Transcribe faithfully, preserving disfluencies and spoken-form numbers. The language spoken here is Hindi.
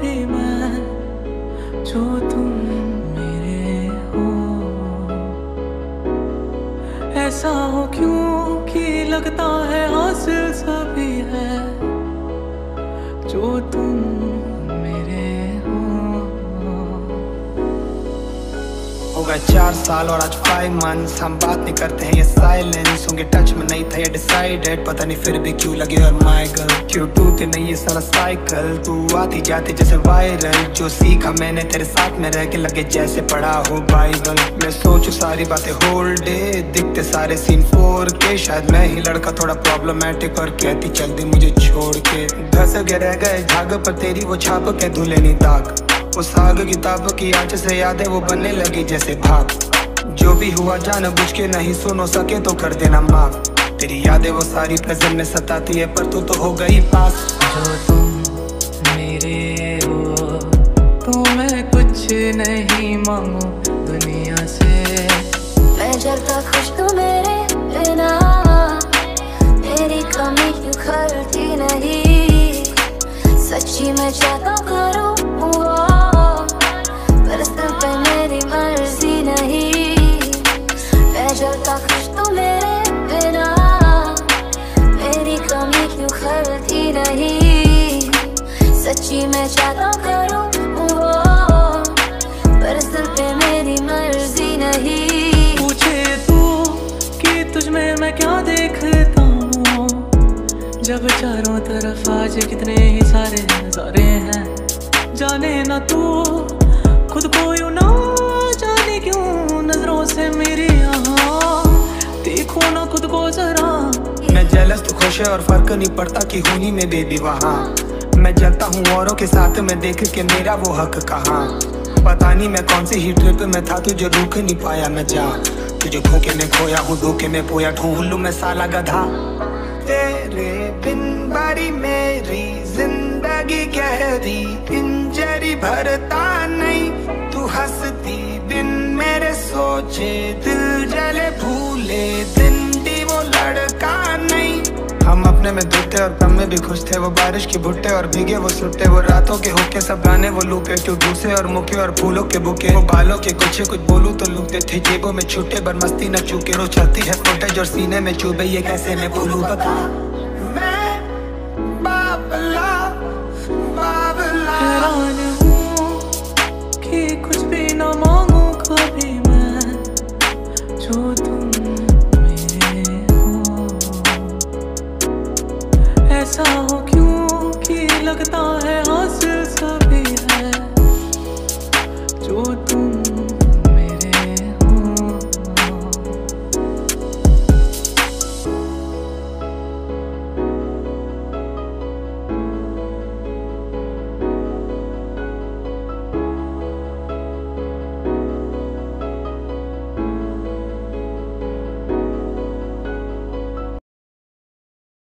कभी मैं, जो तुम मेरे हो। ऐसा हो क्यों कि लगता है हासिल सभी है, जो तुम मेरे हो। हो गए चार साल और आज फाइव मंथ्स, हम बात नहीं करते हैं, ये साइलेंस। होंगे टच में नहीं था ये डिसाइडेड, पता नहीं फिर भी क्यों लगे और माय गर्ल क्यों टूटे नहीं ये सारा साइकिल। तू आती जाती जैसे वायरल, जो सीखा मैंने तेरे साथ में रह के लगे जैसे पढ़ा हो बाइबल। मैं सोचू सारी बातें होल डे, दिखते सारे सीन फोर के। शायद मैं ही लड़का थोड़ा प्रॉब्लमेटिक, और कहती चल दी मुझे छोड़ के। घस के रह गए झाग पर तेरी वो छाप के धुले नहीं दाग, उस आग किताब की आंच से यादें वो बनने लगी जैसे भाग। जो भी हुआ जान बुझ के नहीं सुनो सके तो कर देना माफ, तेरी यादें वो सारी प्रेजेंट में सताती है पर तू तो हो गई पास। जो तुम मेरे हो तो मैं कुछ नहीं मांगू दुनिया से। मैं जलता खुश तू मेरे बिना, मेरी कमी क्यों खलती नहीं। सच्ची मैं चाहता करूँ मर्जी नहीं। मैं जलता खुश तू मेरे बिना, मेरी कमी क्यों खलती नहीं। सच्ची मैं चाहता करूँ वो, पर इस दिल पे मेरी मर्जी नहीं। पूछे तू कि तुझ में मैं क्या देखता हूँ, जब चारों तरफ आज कितने ही सारे नजारे हैं। जाने ना तू खुद को यूं ना जाने क्यों नजरों से मेरी यहाँ, देखो ना खुद को जरा। मैं जेलस तू खुश है और फर्क नहीं पड़ता कि हूं में बेबी वहाँ। मैं जलता हूँ औरों के साथ में देख के मेरा वो हक कहाँ। पता नहीं मैं कौन सी ही ट्रिप में था तुझे रुक नहीं पाया मैं जा। तुझे धोखे में खोया हूँ धोखे में पोया ढूंढ मैं साला गधा। तेरे बिन बारी मेरी जिंदगी गहरी, इंजरी भरता नहीं तू हंसती बिन मेरे सोचे दिल जले भूले दिन भी वो लड़का नहीं। हम अपने में दुखते और कम में भी खुश थे, वो बारिश की भुट्टे और भीगे वो सुट्टे, वो रातों के हुक्के सब गाने वो लूपे, क्यों दूसरे और मुके और फूलों के बुके। वो बालों के कुछ कुछ बोलूं तो लूटते थे जेबों में छूटे पर मस्ती न चूके। रोज चलती है फुटेज और सीने में चुभे, ये कैसे मैं भूलूं बता। मैं बाबला बाबला हैरान हूँ कि कुछ भी न मांगू कभी मैं, जो तुम मेरे हो। ऐसा हो क्यों कि लगता